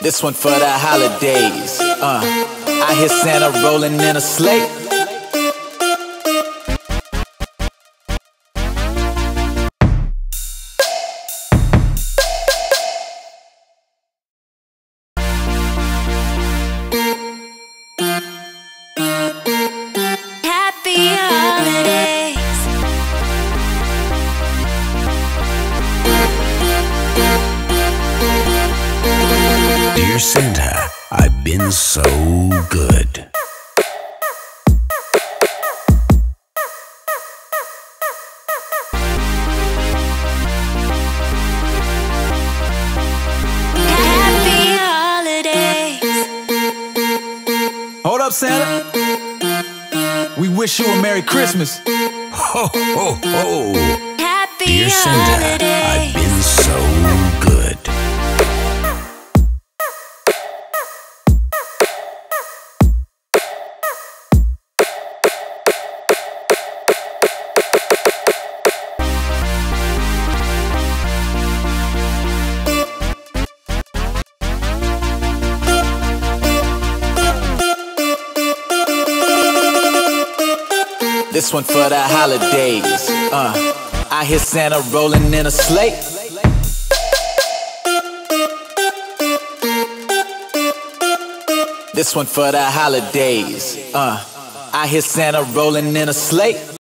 This one for the holidays. I hear Santa rolling in a sleigh. Happy holidays. Dear Santa, I've been so good. Happy holidays. Hold up, Santa. We wish you a Merry Christmas. Ho, ho, ho! Happy Dear Santa, I've holidays. been so good. This one for the holidays. I hear Santa rolling in a sleigh. This one for the holidays. I hear Santa rolling in a sleigh.